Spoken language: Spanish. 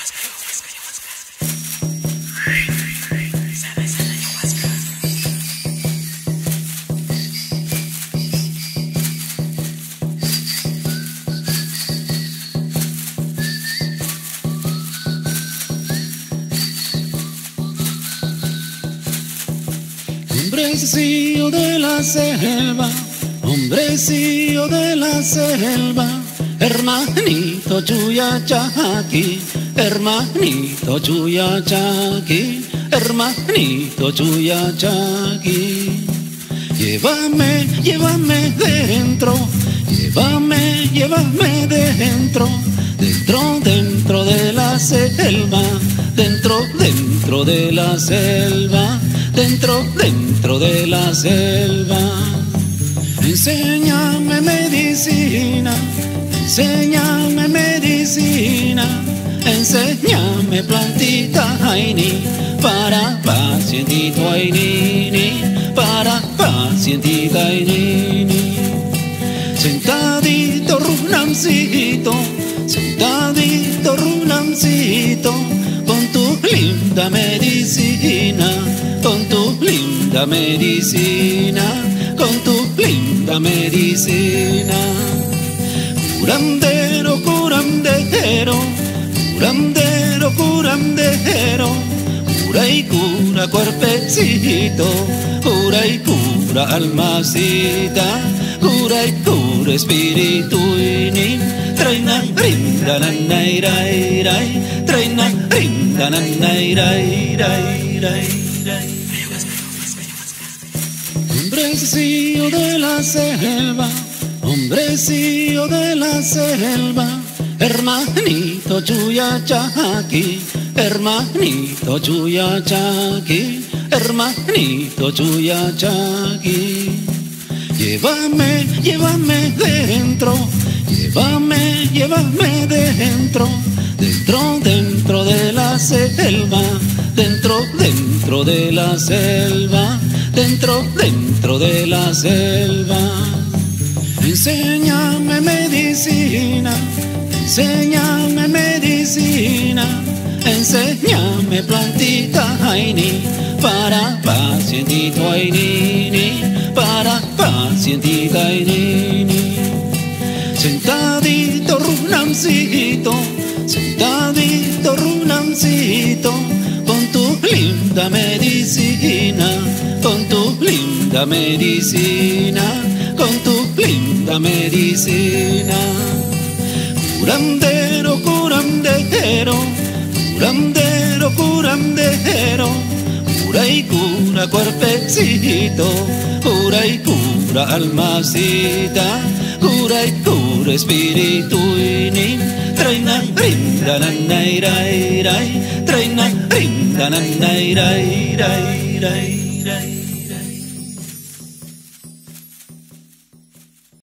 Hombrecillo de la selva, hombrecillo de la selva, hermanito Chuyachaki, hermanito Chuyachaki, hermanito Chuyachaki. Llévame, llévame dentro, llévame, llévame dentro, dentro, dentro de la selva, dentro, dentro de la selva, dentro, dentro de la selva. Enséñame medicina, enséñame medicina, enséñame plantita aini, para pacientito ainini, para pacientita ainini. Sentadito runancito, sentadito runancito, con tu linda medicina, con tu linda medicina, con tu linda medicina. Curandero, curandero, curandero, curandero, cura y cura cuerpecito, cura y cura almacita, cura y cura espíritu ini. Traina, rinda, nanairai, rai, traina, rinda, nanairai, rai, rai. Hombrecillo de la selva, hombrecillo de la selva, hermanito Chuyachaki, hermanito Chuyachaki, hermanito Chuyachaki. Llévame, llévame dentro, llévame, llévame dentro, dentro, dentro de la selva, dentro, dentro de la selva, dentro, dentro de la selva. Enséñame medicina, enséñame medicina, enséñame plantita aini, para pacientito ainini, para pacientita ainini. Sentadito runancito, sentadito runancito, con tu linda medicina, con tu linda medicina, con tu linda medicina. Curandero, curandero, curandero, curandero, cura y cura cuerpecito, cura y cura almacita, cura y cura espíritu ini. Traina, rinda, nanairai, rai, traina, rinda, nanairai, rai, rai, rai.